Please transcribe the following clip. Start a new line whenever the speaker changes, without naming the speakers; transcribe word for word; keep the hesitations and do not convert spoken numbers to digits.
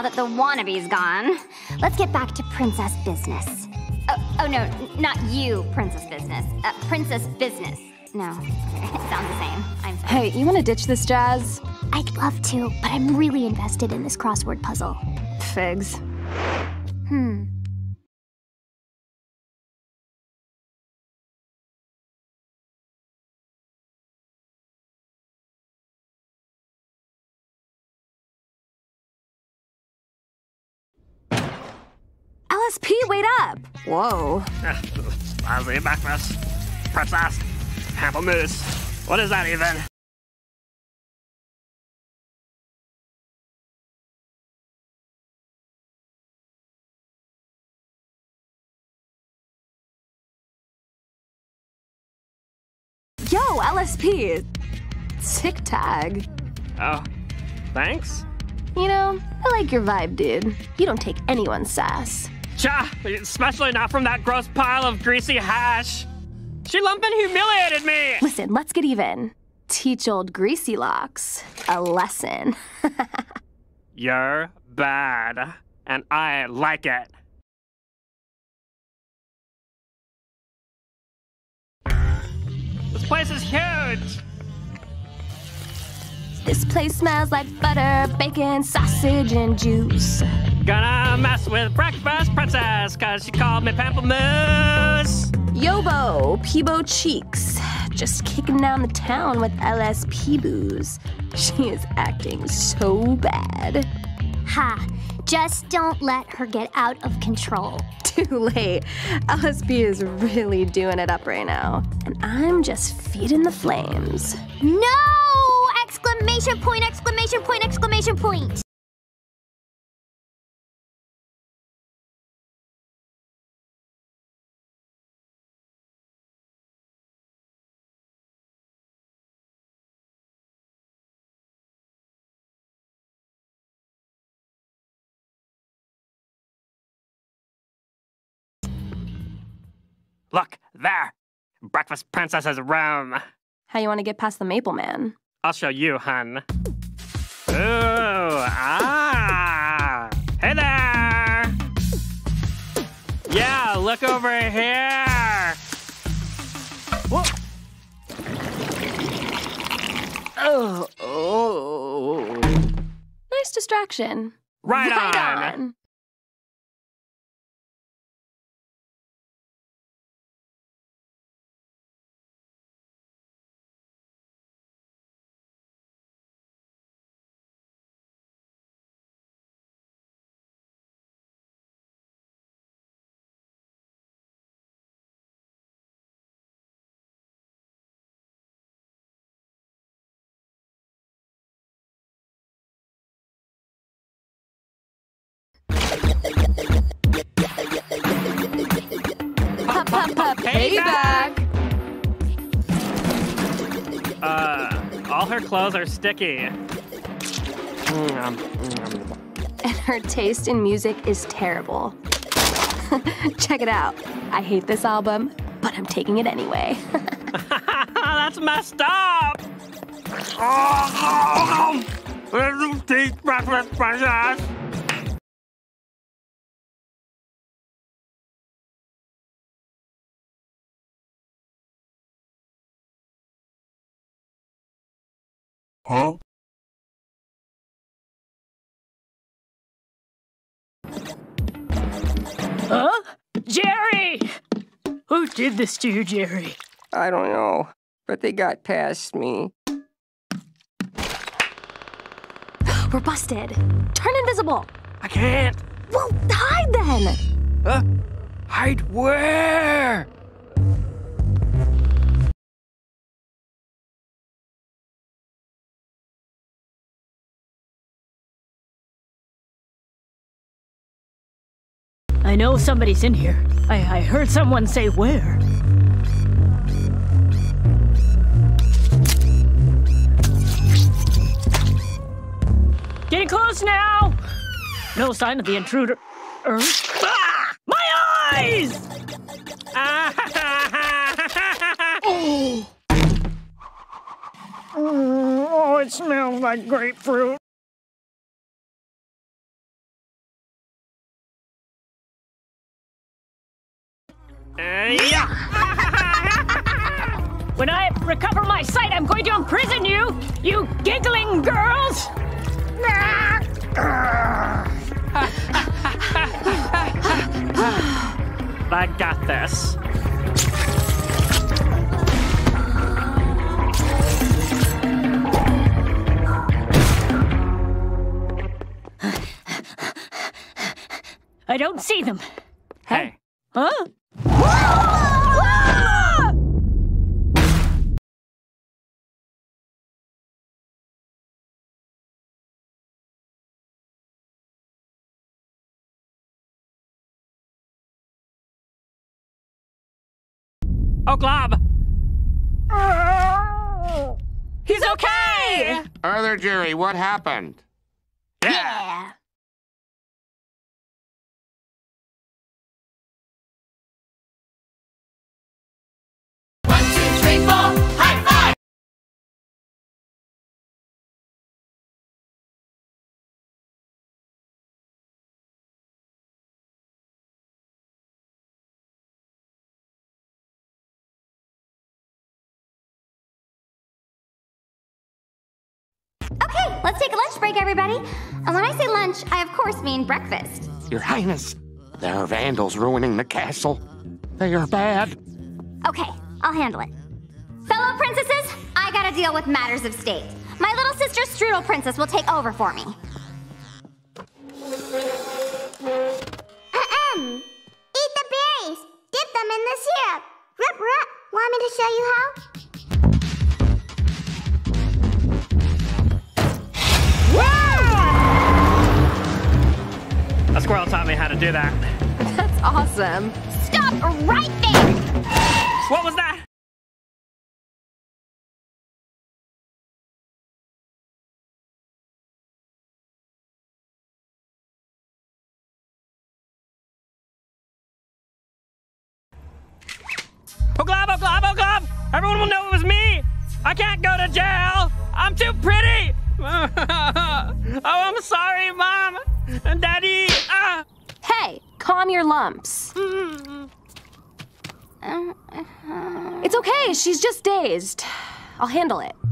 now that the wannabe's gone. Let's get back to princess business. Oh, oh no, not you, princess business. Uh, princess business. No, it sounds the same. I'm sorry.
Hey, you want to ditch this, Jazz?
I'd love to, but I'm really invested in this crossword puzzle.
Figs.
Hmm.
L S P, wait up! Whoa.
Lousy breakfast. Princess. Pamplemousse. What is that even?
Yo, L S P. Sick tag.
Oh, thanks?
You know, I like your vibe, dude. You don't take anyone's sass.
Cha! Especially not from that gross pile of greasy hash. She lumped and humiliated me!
Listen, let's get even. Teach old Greasy Locks a lesson.
You're bad, and I like it. This place is huge!
This place smells like butter, bacon, sausage, and juice.
Gonna mess with breakfast princess, cause she called me Pamplemousse.
Yobo, Peebo Cheeks. Just kicking down the town with L S P booze. She is acting so bad.
Ha! Just don't let her get out of control.
Too late. L S P is really doing it up right now. And I'm just feeding the flames.
No! Exclamation point, exclamation point, exclamation point!
Look, there! Breakfast princess's room.
How you want to get past the Maple Man?
I'll show you, hun. Ooh, ah! Hey there! Yeah, look over here! Whoa!
Oh, oh. Nice distraction.
Right,
right
on.
on. Pop, pop, pop, payback!
Uh, all her clothes are sticky.
And her taste in music is terrible. Check it out. I hate this album, but I'm taking it anyway.
That's messed up! Oh, oh, teach breakfast princess! Huh?
Huh? Jerry! Who did this to you, Jerry?
I don't know, but they got past me.
We're busted. Turn invisible.
I can't.
Well, hide then.
Huh? Hide where?
I know somebody's in here. I, I heard someone say where. Getting close now! No sign of the intruder. Er? Ah! My eyes! Oh. Oh, it smells like grapefruit. recover my sight, I'm going to imprison you! You giggling girls!
I got this.
I don't see them.
Hey.
Huh?
Oh, Glob! He's okay!
Arthur, Jerry, what happened?
Yeah.
One, two, three, four, high five!
Okay, let's take a lunch break, everybody. And when I say lunch, I of course mean breakfast.
Your Highness, there are vandals ruining the castle. They are bad.
Okay, I'll handle it. Fellow princesses, I gotta deal with matters of state. My little sister Strudel Princess will take over for me.
Ahem. Eat the berries. Dip them in the syrup. Rup, rup. Want me to show you how?
A squirrel taught me how to do that.
That's awesome.
Stop right there!
What was that? Oh, Glob, oh, Glob, oh, Glob! Everyone will know it was me! I can't go to jail! I'm too pretty! Oh, I'm sorry, Mom! And Daddy! Ah.
Hey, calm your lumps. It's okay, she's just dazed. I'll handle it.